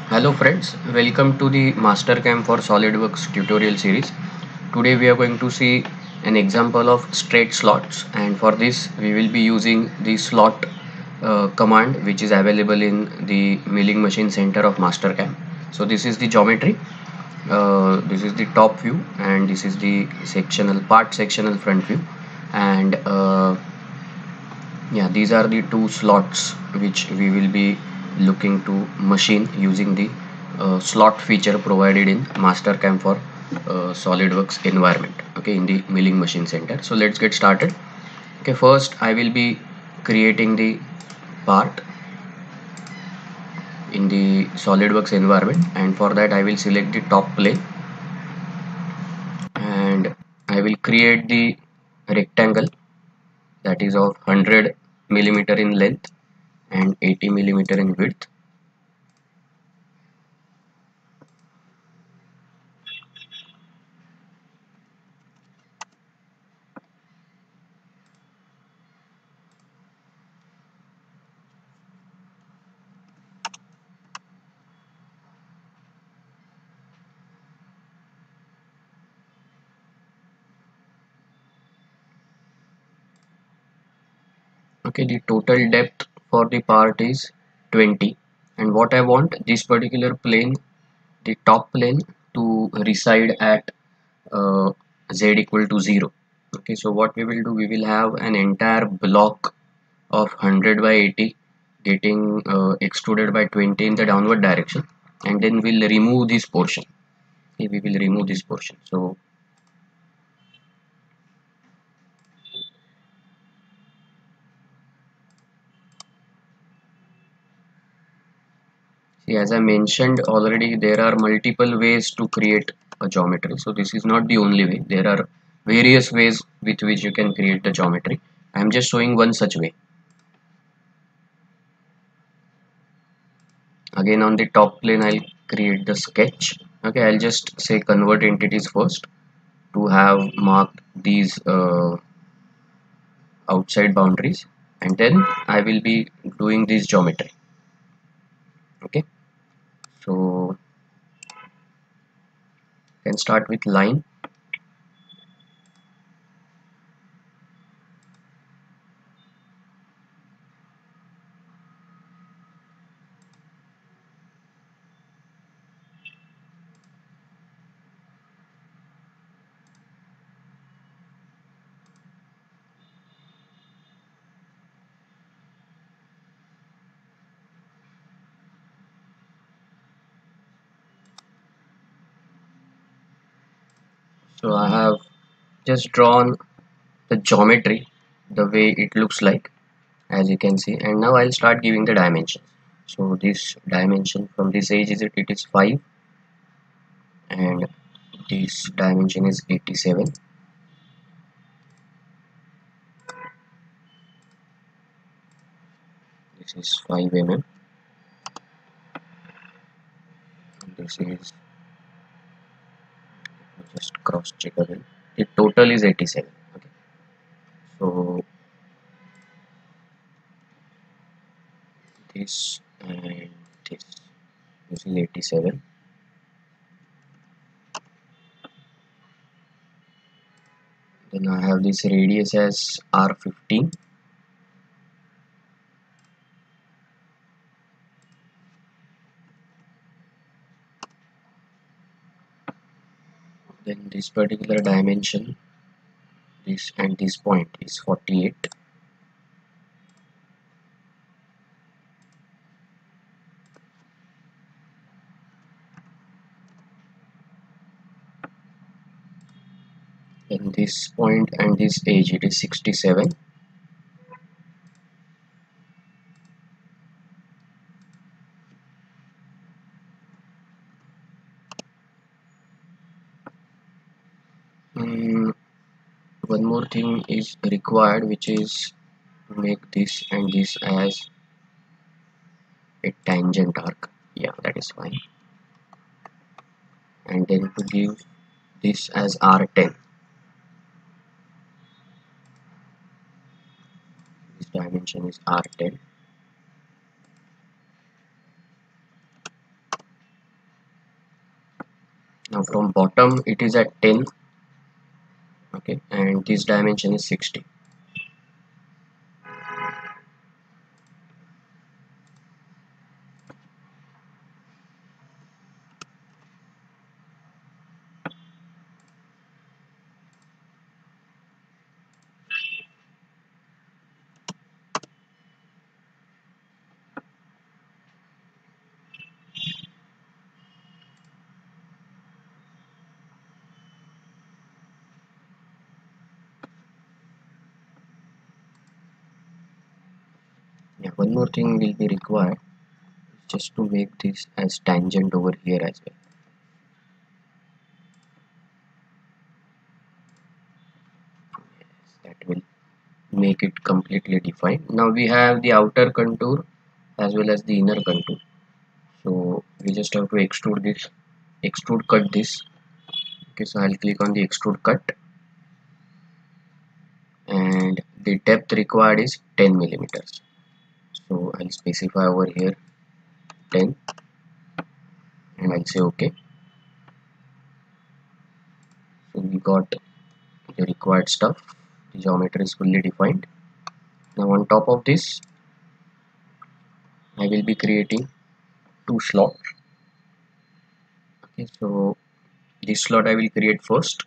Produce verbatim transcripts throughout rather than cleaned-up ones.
Hello friends, welcome to the Mastercam for SolidWorks tutorial series. Today we are going to see an example of straight slots, and for this we will be using the slot uh, command which is available in the milling machine center of Mastercam. So this is the geometry, uh, this is the top view, and this is the sectional part sectional front view, and uh, yeah, these are the two slots which we will be looking to machine using the uh, slot feature provided in Mastercam for uh, SolidWorks environment, okay, in the milling machine center. So let's get started. Okay, first I will be creating the part in the SolidWorks environment, and for that I will select the top plane, and I will create the rectangle that is of one hundred millimeter in length and eighty millimeter in width. Okay, the total depth for the part is twenty, and what I want this particular plane, the top plane, to reside at uh, z equal to zero. Okay, so what we will do, we will have an entire block of one hundred by eighty getting uh, extruded by twenty in the downward direction, and then we'll remove this portion. Okay, we will remove this portion. So see, as I mentioned already, there are multiple ways to create a geometry. So this is not the only way. There are various ways with which you can create the geometry. I am just showing one such way. Again, on the top plane, I'll create the sketch. Okay, I'll just say convert entities first to have marked these uh, outside boundaries, and then I will be doing this geometry. Okay, so can start with line. So I have just drawn the geometry the way it looks like, as you can see, and now I'll start giving the dimension. So this dimension from this edge is it, it is five, and this dimension is eighty-seven. This is five millimeters. This is, just cross check again, the total is eighty-seven. Okay, so this and this this is eighty-seven. Then I have this radius as R fifteen. Then this particular dimension, this and this point is forty-eight. Then this point and this edge, it is sixty-seven. Mm, one more thing is required, which is to make this and this as a tangent arc. Yeah, that is fine. And then to give this as R ten. This dimension is R ten. Now from bottom it is at ten, okay, and this dimension is sixty. Yeah, one more thing will be required just to make this as tangent over here as well. That will make it completely defined. Now we have the outer contour as well as the inner contour. So we just have to extrude this, extrude cut this. Okay, so I'll click on the extrude cut, and the depth required is ten millimeters. So I'll specify over here ten, and I'll say OK. So we got the required stuff. The geometry is fully defined. Now on top of this, I will be creating two slots. Okay, so this slot I will create first.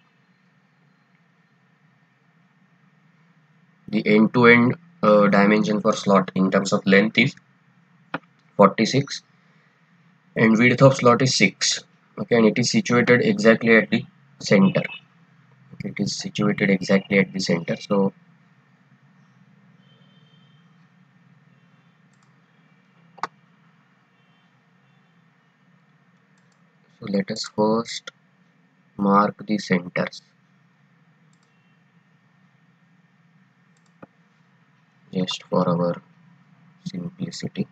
The end-to-end uh, dimension for slot in terms of length is forty-six and width of slot is six. Okay, and it is situated exactly at the center. Okay, it is situated exactly at the center. So so let us first mark the centers just for our simplicity.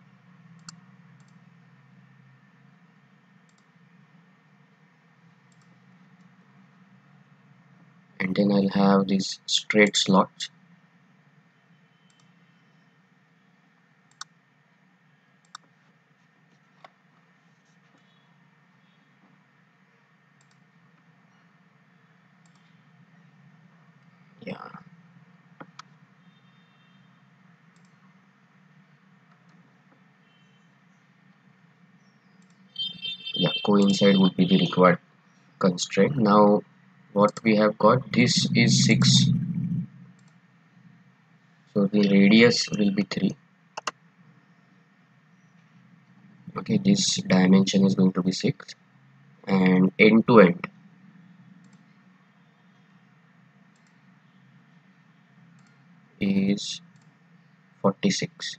And then I'll have these straight slots. Yeah. Yeah, coincide would be the required constraint. Now what we have got, this is six, so the radius will be three. Okay, this dimension is going to be six, and end to end is forty-six.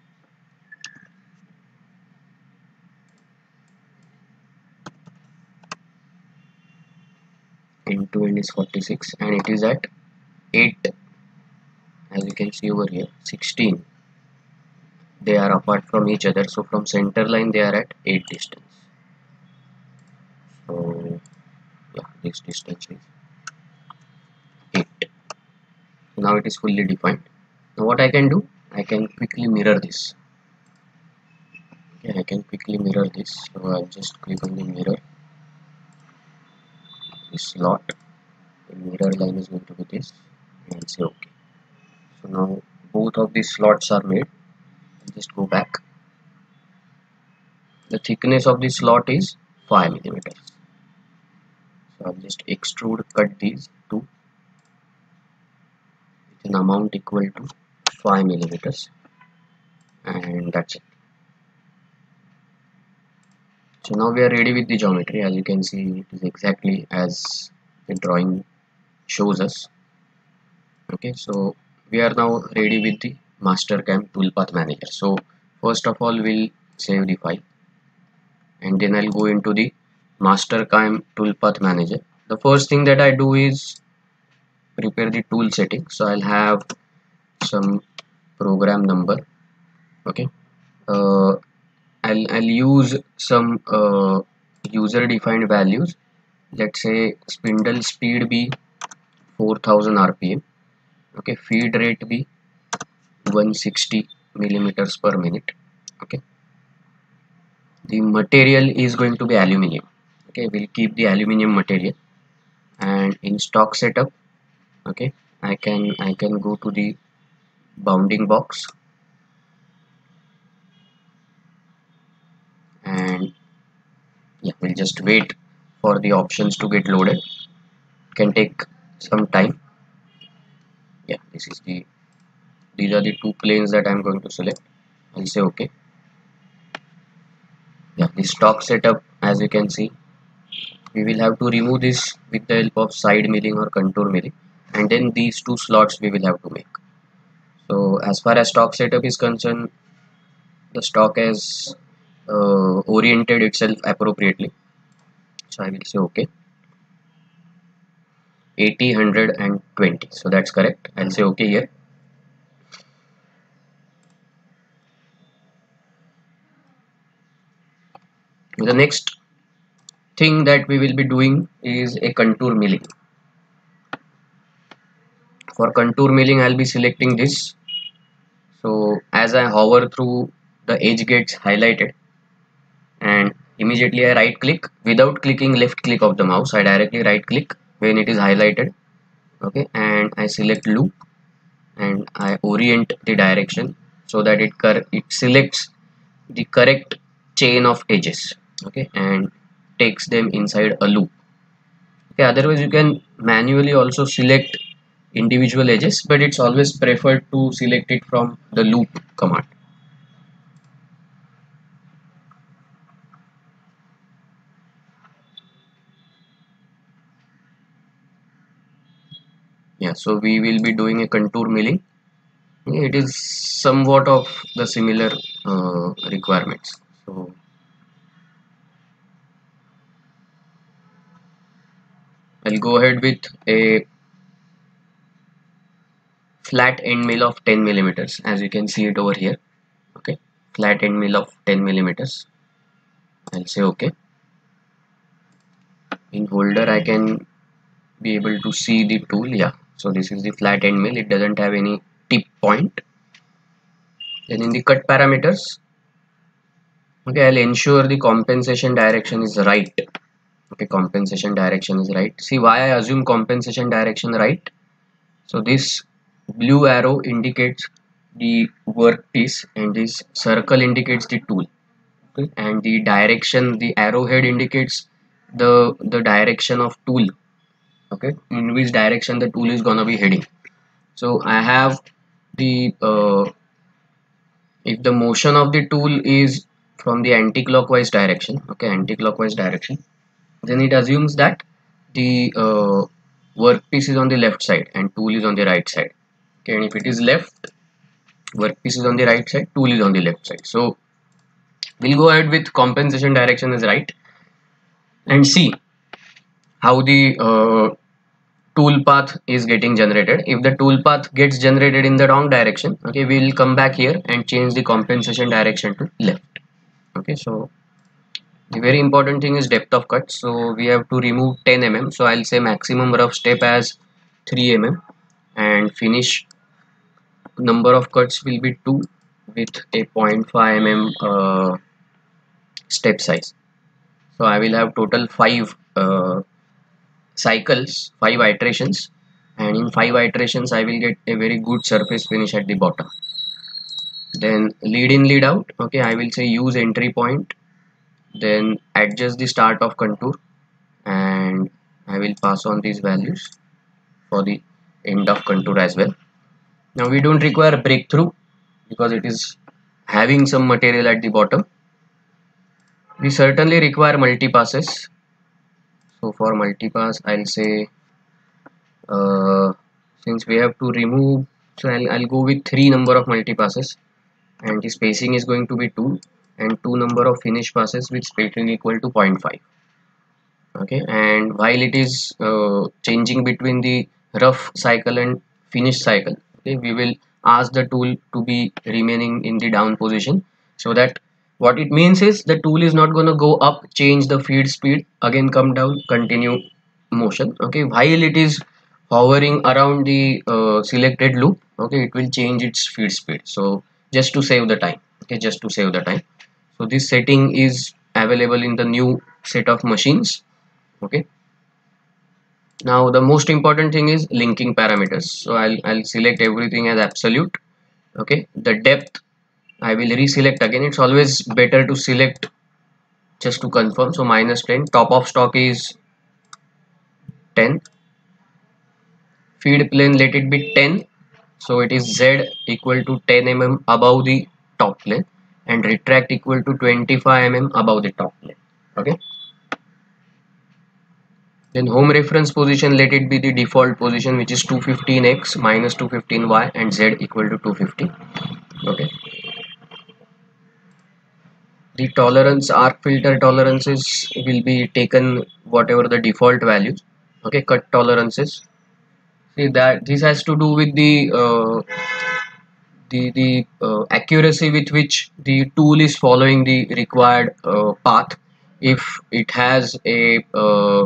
End to end is forty-six, and it is at eight, as you can see over here. sixteen, they are apart from each other, so from center line they are at eight distance. So yeah, this distance is eight. Now it is fully defined. Now what I can do, I can quickly mirror this. Okay, I can quickly mirror this. So I'll just click on the mirror, this slot. The mirror line is going to be this, and say OK. So now both of these slots are made. I'll just go back. The thickness of this slot is five millimeters. So I'll just extrude cut these two with an amount equal to five millimeters, and that's it. So now we are ready with the geometry. As you can see, it is exactly as the drawing shows us. Okay, so we are now ready with the Mastercam toolpath manager. So first of all, we'll save the file, and then I'll go into the Mastercam toolpath manager. The first thing that I do is prepare the tool setting. So I'll have some program number. Okay, uh, I'll, I'll use some uh, user defined values. Let's say spindle speed be four thousand R P M. Okay, feed rate be one hundred sixty millimeters per minute. Okay, the material is going to be aluminum. Okay, we'll keep the aluminium material, and in stock setup, okay, I can I can go to the bounding box, and yeah, we'll just wait for the options to get loaded. It can take some time. Yeah, this is the these are the two planes that I'm going to select. I'll say okay. Yeah, the stock setup, as you can see, we will have to remove this with the help of side milling or contour milling, and then these two slots we will have to make. So as far as stock setup is concerned, the stock has uh, oriented itself appropriately, so I will say okay. Eighty, one hundred and twenty, so that's correct. I'll say okay here. The next thing that we will be doing is a contour milling. For contour milling, I'll be selecting this. So as I hover through, the edge gets highlighted, and immediately I right click without clicking left click of the mouse. I directly right click when it is highlighted, okay, and I select loop, and I orient the direction so that it it selects the correct chain of edges, okay, and takes them inside a loop. Okay, otherwise you can manually also select individual edges, but it's always preferred to select it from the loop command. Yeah, so we will be doing a contour milling. It is somewhat of the similar uh, requirements. So I'll go ahead with a flat end mill of ten millimeters, as you can see it over here. Okay, flat end mill of ten millimeters. I'll say okay. In holder, I can be able to see the tool. Yeah, so this is the flat end mill. It doesn't have any tip point. Then in the cut parameters, okay, I'll ensure the compensation direction is right. Okay, compensation direction is right. See why I assume compensation direction right. So this blue arrow indicates the workpiece, and this circle indicates the tool. Okay, and the direction, the arrowhead indicates the the direction of tool. Okay, in which direction the tool is gonna be heading. So I have the uh, if the motion of the tool is from the anti-clockwise direction, okay, anti-clockwise direction, then it assumes that the uh, workpiece is on the left side and tool is on the right side. Okay, and if it is left, workpiece is on the right side, tool is on the left side. So we'll go ahead with compensation direction is right, and see how the uh, tool path is getting generated. If the tool path gets generated in the wrong direction, okay, we'll come back here and change the compensation direction to left. Okay, so the very important thing is depth of cut. So we have to remove ten millimeters. So I'll say maximum rough step as three millimeters, and finish number of cuts will be two with a zero point five millimeter uh, step size. So I will have total five uh, cycles, five iterations, and in five iterations I will get a very good surface finish at the bottom. Then lead in, lead out. Okay, I will say use entry point, then adjust the start of contour, and I will pass on these values for the end of contour as well. Now we don't require breakthrough because it is having some material at the bottom. We certainly require multi-passes. So for multi-pass, I'll say uh, since we have to remove, so I'll, I'll go with three number of multi-passes, and the spacing is going to be two, and two number of finish passes with spacing equal to zero point five. Okay, and while it is uh, changing between the rough cycle and finish cycle, okay, we will ask the tool to be remaining in the down position, so that what it means is the tool is not going to go up, change the feed speed, again come down, continue motion. Okay, while it is hovering around the uh, selected loop, okay, it will change its feed speed. So just to save the time, okay, just to save the time. So this setting is available in the new set of machines. Okay, now the most important thing is linking parameters. So I'll, I'll select everything as absolute. Okay, the depth I will reselect again. It's always better to select just to confirm. So minus ten. Top of stock is ten. Feed plane, let it be ten. So it is Z equal to ten millimeters above the top plane, and retract equal to twenty-five millimeters above the top plane. Okay. Then home reference position, let it be the default position, which is two fifteen x minus two fifteen y and Z equal to two fifty. Okay. The tolerance, arc filter tolerances will be taken whatever the default values. Okay. Cut tolerances. See that this has to do with the uh, the the uh, accuracy with which the tool is following the required uh, path. If it has a uh,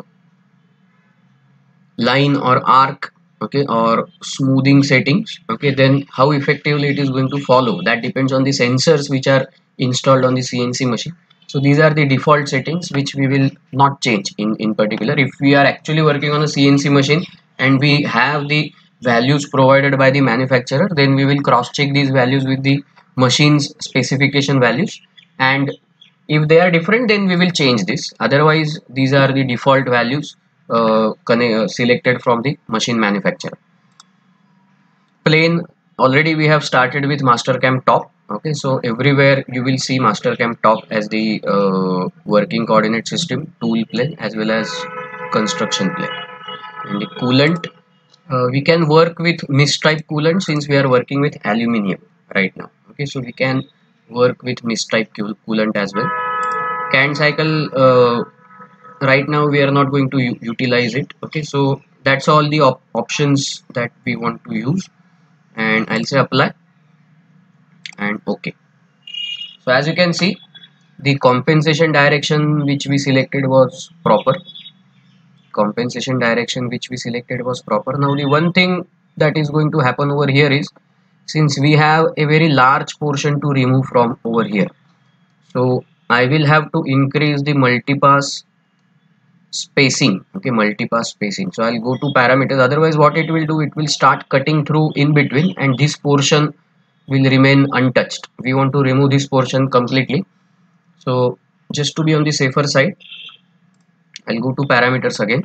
line or arc, okay, or smoothing settings, okay, then how effectively it is going to follow, that depends on the sensors which are installed on the C N C machine. So these are the default settings which we will not change in in particular. If we are actually working on a C N C machine and we have the values provided by the manufacturer, then we will cross check these values with the machine's specification values, and if they are different, then we will change this. Otherwise, these are the default values uh, uh, selected from the machine manufacturer. Plane, already we have started with Mastercam top. Okay, so everywhere you will see Mastercam top as the uh, working coordinate system, tool plane, as well as construction plane. And the coolant, uh, we can work with mistype coolant since we are working with aluminium right now. Okay, so we can work with mistype coolant as well. Cant cycle, uh, right now we are not going to utilize it. Okay, so that's all the op options that we want to use, and I'll say apply and okay. So as you can see, the compensation direction which we selected was proper. Compensation direction which we selected was proper. Now the one thing that is going to happen over here is, since we have a very large portion to remove from over here, so I will have to increase the multipass spacing. Okay, multipass spacing. So I'll go to parameters. Otherwise what it will do, it will start cutting through in between and this portion will remain untouched. We want to remove this portion completely. So just to be on the safer side, I'll go to parameters again.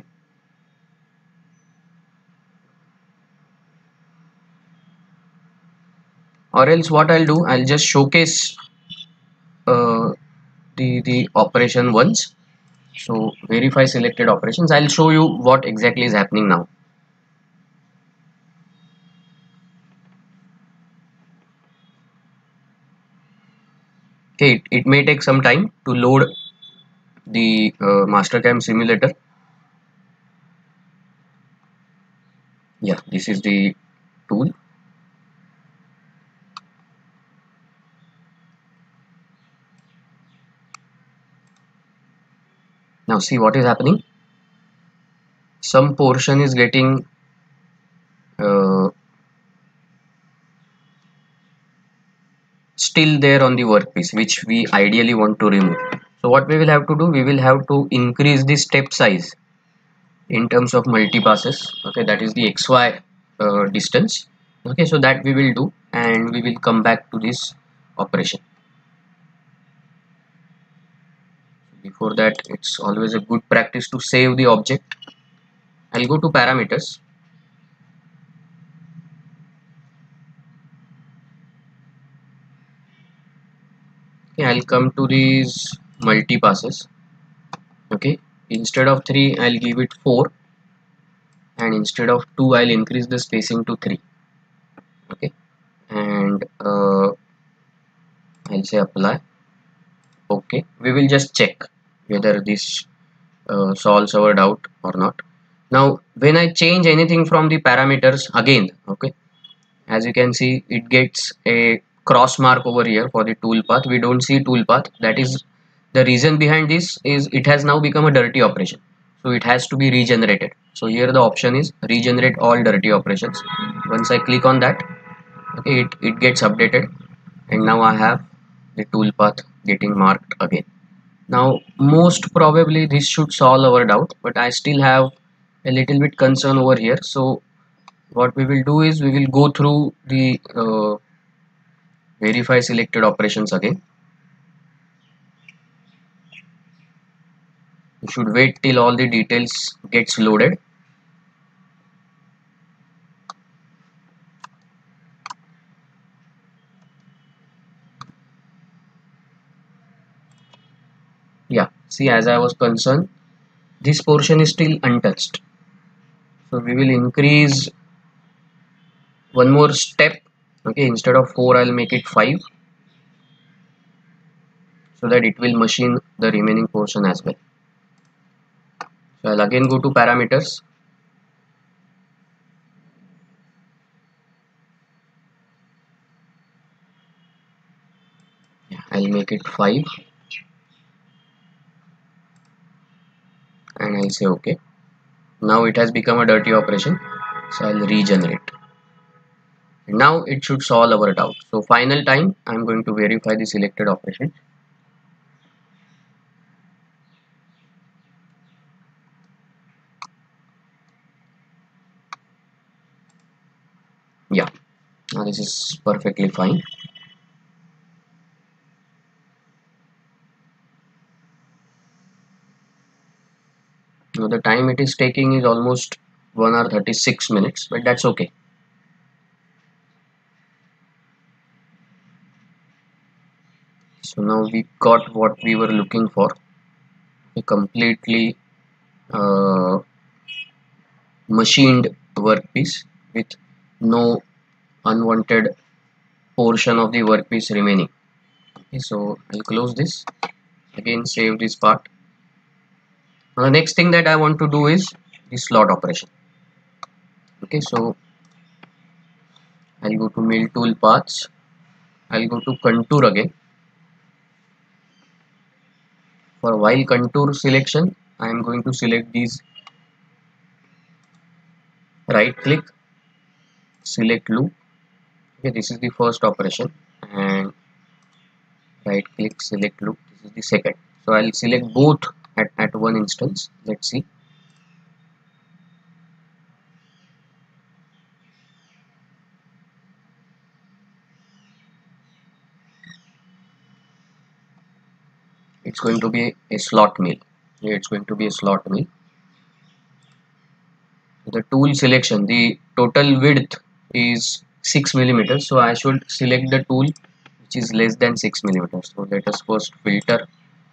Or else what I'll do, I'll just showcase uh, the the operation once. So verify selected operations. I'll show you what exactly is happening now. Okay, it, it may take some time to load the uh, Mastercam simulator. Yeah, this is the tool. Now see what is happening. Some portion is getting uh, still there on the workpiece, which we ideally want to remove. So what we will have to do, we will have to increase the step size in terms of multipasses. Okay, that is the X Y uh, distance. Okay, so that we will do, and we will come back to this operation. Before that, it's always a good practice to save the object. I'll go to parameters. Okay, I'll come to these multipasses. Okay, instead of three, I'll give it four, and instead of two, I'll increase the spacing to three. Okay, and uh, I'll say apply. Okay, we will just check whether this uh, solves our doubt or not. Now when I change anything from the parameters again, okay, as you can see, it gets a cross mark over here for the tool path. We don't see tool path. That is the reason behind this, is it has now become a dirty operation, so it has to be regenerated. So here the option is regenerate all dirty operations. Once I click on that, okay, it, it gets updated, and now I have the tool path getting marked again. Now most probably this should solve our doubt, but I still have a little bit concern over here. So what we will do is we will go through the uh, verify selected operations again. You should wait till all the details gets loaded. Yeah, see, as I was concerned, this portion is still untouched. So we will increase one more step. Okay, instead of four, I'll make it five, so that it will machine the remaining portion as well. So I'll again go to parameters. Yeah, I'll make it five, and I'll say okay. Now it has become a dirty operation, so I'll regenerate. Now it should solve our doubt. So final time, I'm going to verify the selected operation. Yeah, now this is perfectly fine. Now the time it is taking is almost one hour thirty-six minutes, but that's okay. So now we got what we were looking for, a completely uh, machined workpiece with no unwanted portion of the workpiece remaining. Okay, so I'll close this, again save this part. Now the next thing that I want to do is the slot operation. Okay, so I'll go to mill tool paths, I'll go to contour again. For while contour selection, I am going to select these, right click, select loop. Okay, this is the first operation, and right click, select loop, this is the second. So I'll select both at, at one instance. Let's see. It's going to be a slot mill. Yeah, it's going to be a slot mill. The tool selection, the total width is six millimeters, so I should select the tool which is less than six millimeters. So let us first filter,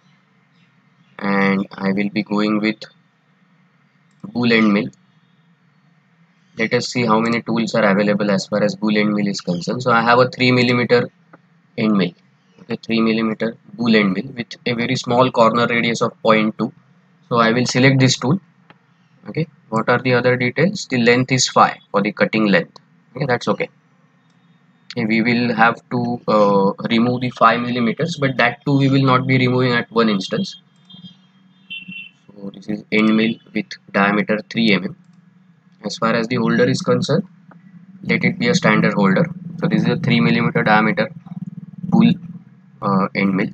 and I will be going with bool end mill. Let us see how many tools are available as far as bool end mill is concerned. So I have a three millimeter end mill, okay, three millimeter bool end mill with a very small corner radius of zero point two. So I will select this tool. Okay, what are the other details? The length is five for the cutting length. Okay, that's okay. Okay, we will have to uh, remove the five millimeters, but that too we will not be removing at one instance. So this is end mill with diameter three millimeters. As far as the holder is concerned, let it be a standard holder. So this is a three millimeter diameter bool uh, end mill.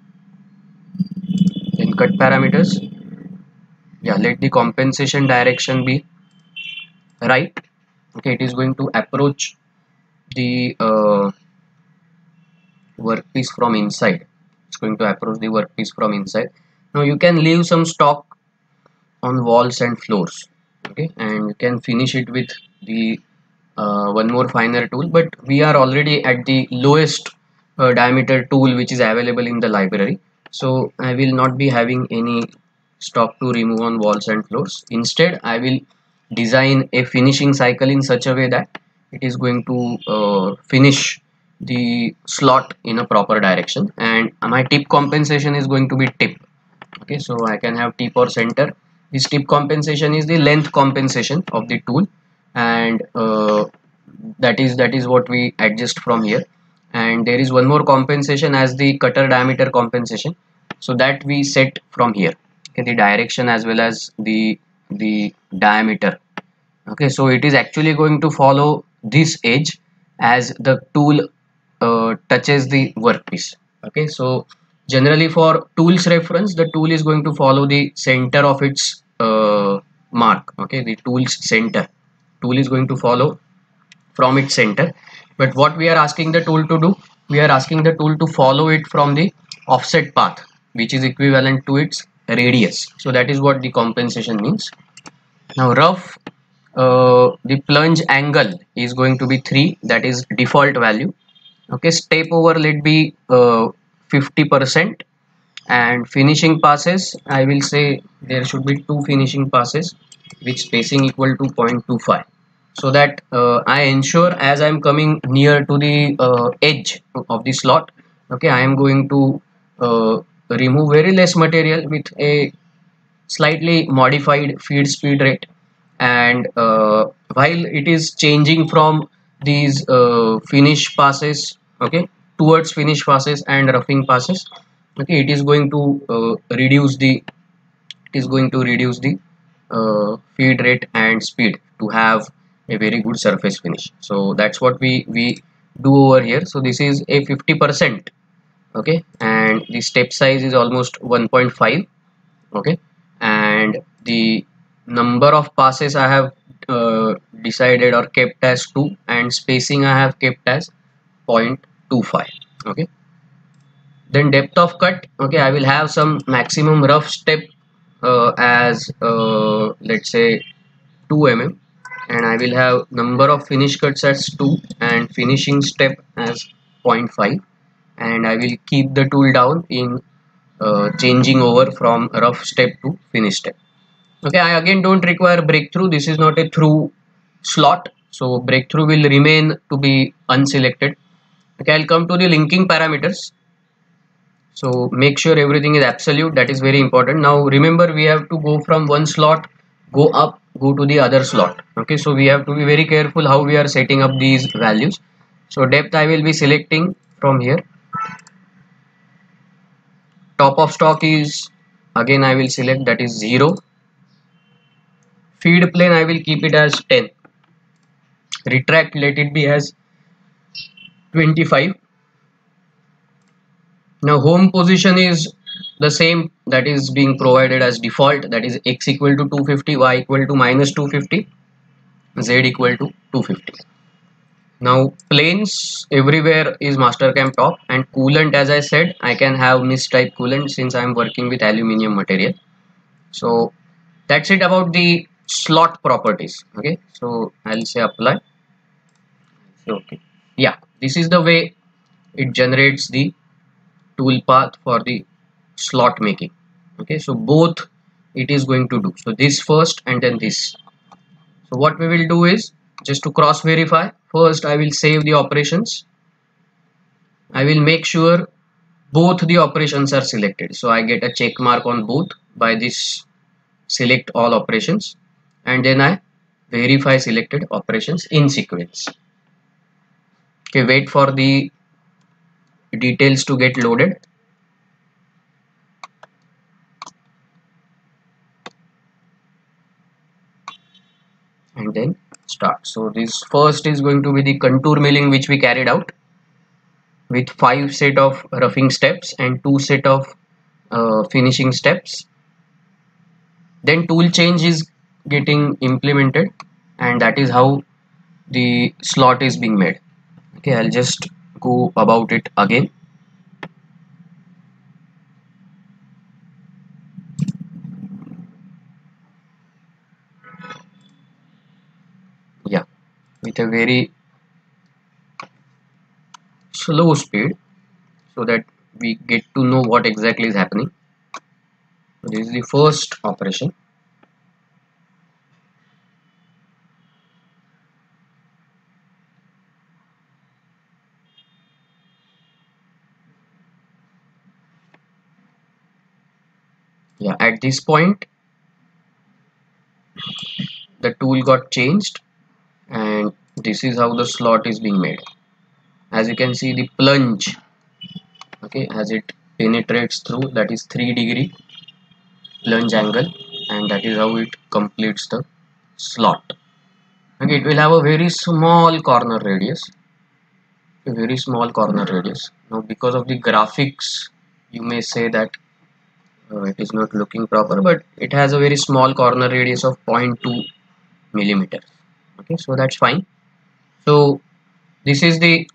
Then cut parameters. Yeah, let the compensation direction be right. Okay, it is going to approach the uh, workpiece from inside. It's going to approach the workpiece from inside. Now you can leave some stock on walls and floors. Okay, and you can finish it with the uh, one more finer tool, but we are already at the lowest uh, diameter tool which is available in the library, so I will not be having any stock to remove on walls and floors. Instead, I will design a finishing cycle in such a way that it is going to uh, finish the slot in a proper direction, and my tip compensation is going to be tip. Okay, so I can have tip or center. This tip compensation is the length compensation of the tool, and uh, that is that is what we adjust from here. And there is one more compensation as the cutter diameter compensation, so that we set from here. Okay, the direction as well as the the diameter. Okay, so it is actually going to follow this edge as the tool uh, touches the workpiece. Okay, so Generally for tools reference, the tool is going to follow the center of its uh, mark. Okay, the tool's center. Tool is going to follow from its center. But what we are asking the tool to do, we are asking the tool to follow it from the offset path, which is equivalent to its radius. So that is what the compensation means. Now rough, uh, the plunge angle is going to be three, that is default value. Okay, step over let be uh, fifty percent, and finishing passes, I will say there should be two finishing passes with spacing equal to zero point two five, so that uh, I ensure as I am coming near to the uh, edge of the slot, okay, I am going to uh, remove very less material with a slightly modified feed speed rate. And uh, while it is changing from these uh, finish passes, okay, towards finish passes and roughing passes, okay, it is going to uh, reduce the it is going to reduce the uh, feed rate and speed to have a very good surface finish. So that's what we we do over here. So this is a fifty percent, okay, and the step size is almost one point five, okay, and the number of passes I have uh, decided or kept as two, and spacing I have kept as zero point two five, okay. Then depth of cut, okay, I will have some maximum rough step uh, as uh, let's say two millimeters, and I will have number of finish cuts as two and finishing step as zero point five, and I will keep the tool down in uh, changing over from rough step to finish step. Okay, I again don't require breakthrough. This is not a through slot, so breakthrough will remain to be unselected. Okay, I'll come to the linking parameters. So make sure everything is absolute, that is very important. Now remember, we have to go from one slot, go up, go to the other slot. Okay, so we have to be very careful how we are setting up these values. So depth I will be selecting from here. Top of stock is, again I will select, that is zero. Feed plane I will keep it as ten. Retract let it be as twenty-five. Now home position is the same, that is being provided as default, that is x equal to two hundred fifty, y equal to minus two hundred fifty, z equal to two hundred fifty. Now planes everywhere is Mastercam top, and coolant, as I said, I can have mist type coolant since I am working with aluminium material. So that's it about the slot properties. Okay, so I'll say apply. Okay, yeah, this is the way it generates the tool path for the slot making. Okay, so both it is going to do, so this first and then this. So what we will do is, just to cross verify, first I will save the operations. I will make sure both the operations are selected, so I get a check mark on both by this select all operations, and then I verify selected operations in sequence. Okay, wait for the details to get loaded. And then start. So this first is going to be the contour milling, which we carried out with five set of roughing steps and two set of uh, finishing steps. Then tool change is getting implemented, and that is how the slot is being made. Okay, I'll just go about it again. Yeah, with a very slow speed, so that we get to know what exactly is happening. This is the first operation. Yeah, at this point the tool got changed, and this is how the slot is being made. As you can see, the plunge, okay, as it penetrates through, that is three degree plunge angle, and that is how it completes the slot. Okay, it will have a very small corner radius, a very small corner radius. Now because of the graphics you may say that uh, it is not looking proper, but it has a very small corner radius of zero point two millimeters. Okay, so that's fine. So this is the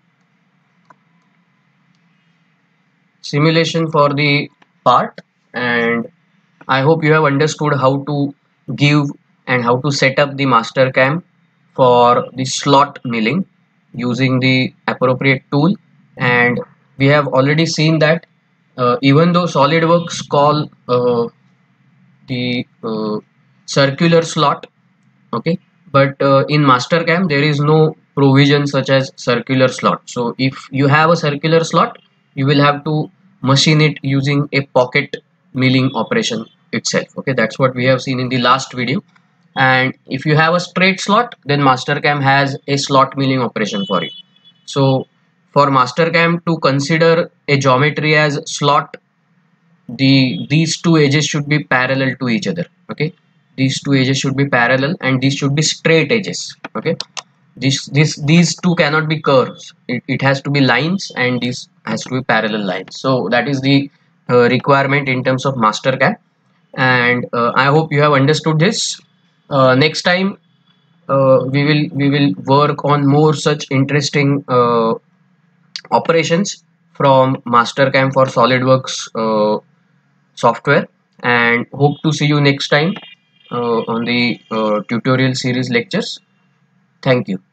simulation for the part, and I hope you have understood how to give and how to set up the master cam for the slot milling using the appropriate tool. And we have already seen that uh, even though SolidWorks call uh, the uh, circular slot, okay, but uh, in Mastercam there is no provision such as circular slot. So if you have a circular slot, you will have to machine it using a pocket milling operation itself. Okay, that's what we have seen in the last video. And if you have a straight slot, then Mastercam has a slot milling operation for it. So for Mastercam to consider a geometry as slot, the these two edges should be parallel to each other. Okay, these two edges should be parallel and these should be straight edges. Okay, this this these two cannot be curves. It, it has to be lines, and this has to be parallel lines. So that is the uh, requirement in terms of Mastercam, and uh, I hope you have understood this. Uh, next time uh, we will we will work on more such interesting uh, operations from Mastercam for SolidWorks uh, software, and hope to see you next time uh, on the uh, tutorial series lectures. Thank you.